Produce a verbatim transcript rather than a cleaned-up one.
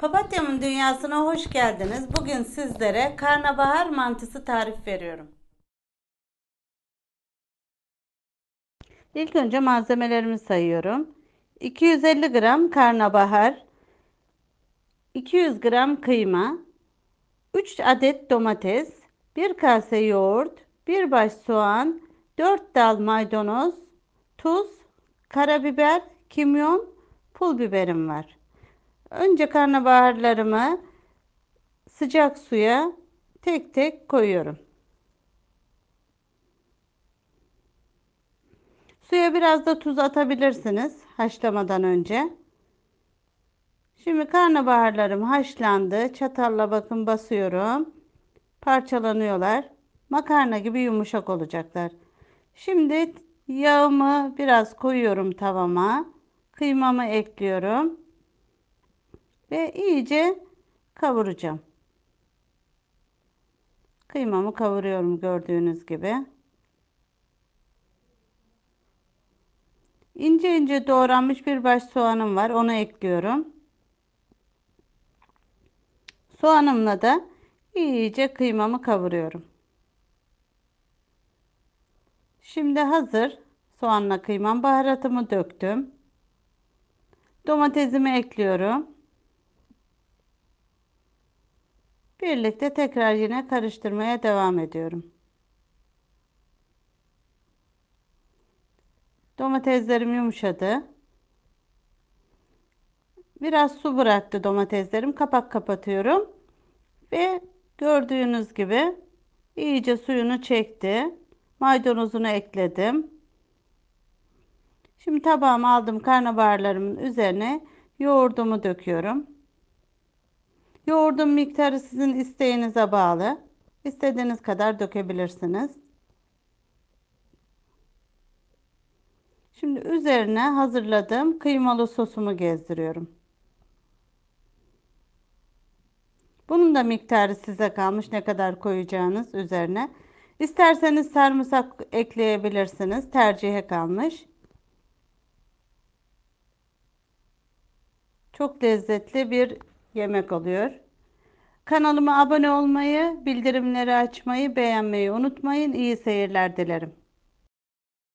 Papatyamın dünyasına hoş geldiniz. Bugün sizlere karnabahar mantısı tarif veriyorum. İlk önce malzemelerimi sayıyorum. iki yüz elli gram karnabahar, iki yüz gram kıyma, üç adet domates, bir kase yoğurt, bir baş soğan, dört dal maydanoz, tuz, karabiber, kimyon, pul biberim var. Önce karnabaharlarımı sıcak suya tek tek koyuyorum. Suya biraz da tuz atabilirsiniz haşlamadan önce. Şimdi karnabaharlarım haşlandı. Çatalla bakın basıyorum. Parçalanıyorlar. Makarna gibi yumuşak olacaklar. Şimdi yağımı biraz koyuyorum tavama. Kıymamı ekliyorum. Ve iyice kavuracağım. Kıymamı kavuruyorum gördüğünüz gibi. İnce ince doğranmış bir baş soğanım var. Onu ekliyorum. Soğanımla da iyice kıymamı kavuruyorum. Şimdi hazır. Soğanla kıymam, baharatımı döktüm. Domatesimi ekliyorum. Birlikte tekrar yine karıştırmaya devam ediyorum. Domateslerim yumuşadı. Biraz su bıraktı domateslerim. Kapak kapatıyorum. Ve gördüğünüz gibi iyice suyunu çekti. Maydanozunu ekledim. Şimdi tabağıma aldım, karnabaharlarımın üzerine yoğurdumu döküyorum. Yoğurdun miktarı sizin isteğinize bağlı. İstediğiniz kadar dökebilirsiniz. Şimdi üzerine hazırladığım kıymalı sosumu gezdiriyorum. Bunun da miktarı size kalmış, ne kadar koyacağınız üzerine. İsterseniz sarımsak ekleyebilirsiniz. Tercihe kalmış. Çok lezzetli bir yemek oluyor. Kanalıma abone olmayı, bildirimleri açmayı, beğenmeyi unutmayın. İyi seyirler dilerim.